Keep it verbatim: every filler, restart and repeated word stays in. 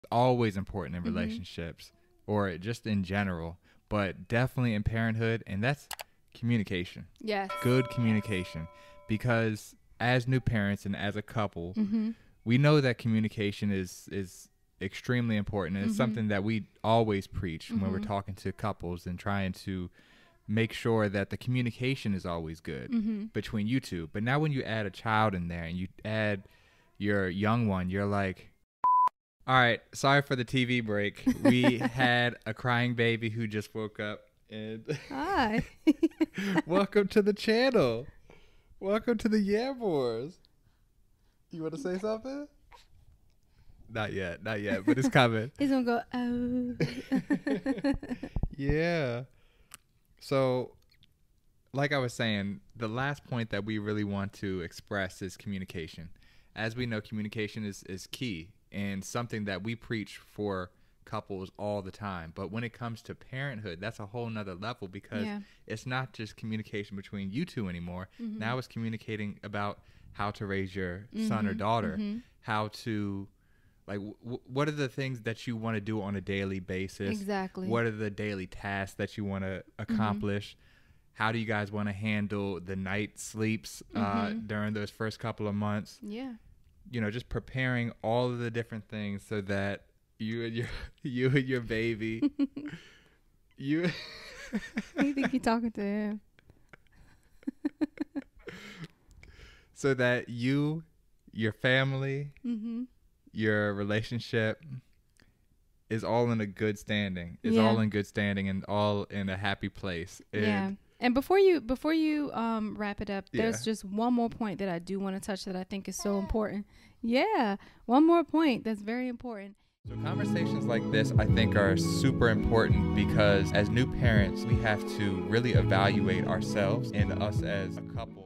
always important in Mm-hmm. relationships or just in general, but definitely in parenthood, and that's communication. Yes. Good communication. Because as new parents and as a couple, Mm-hmm. we know that communication is is extremely important, and it's Mm-hmm. something that we always preach Mm-hmm. when we're talking to couples and trying to make sure that the communication is always good Mm-hmm. between you two. But now when you add a child in there and you add your young one, you're like, all right, sorry for the T V break. We had a crying baby who just woke up, and Hi. welcome to the channel. Welcome to the Yeah Boys. You want to say something? Not yet, not yet, but it's coming. He's gonna go, oh. Yeah. So, like I was saying, the last point that we really want to express is communication. As we know, communication is, is key and something that we preach for couples all the time. But when it comes to parenthood, that's a whole nother level, because Yeah. it's not just communication between you two anymore. Mm-hmm. Now it's communicating about how to raise your Mm-hmm. son or daughter, Mm-hmm. how to, like, w- what are the things that you want to do on a daily basis? Exactly. What are the daily tasks that you want to accomplish? How do you guys want to handle the night sleeps uh, Mhm. during those first couple of months? Yeah. You know, just preparing all of the different things so that you and your you and your baby, you. You think you're talking to him? So that you, your family, Mm-hmm. your relationship is all in a good standing. Is Yeah. all in good standing and all in a happy place. And Yeah. And before you before you um wrap it up, there's Yeah. just one more point that I do want to touch that I think is so important. Yeah, one more point that's very important. So conversations like this, I think, are super important, because as new parents, we have to really evaluate ourselves and us as a couple.